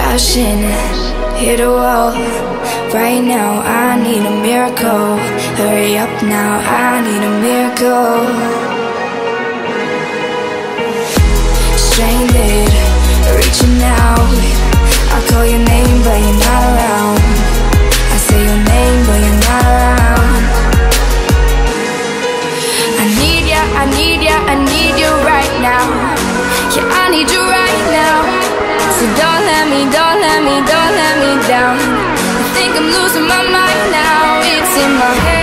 Crashing, hit a wall. Right now I need a miracle. Hurry up now, I need a miracle. Stranded, reaching out. I call your name but you're not around. I say your name but you're not around. I need ya, I need ya, I need you right now. Yeah, I need you right now. So don't let me, don't let me, don't let me down. I think I'm losing my mind now. It's in my head.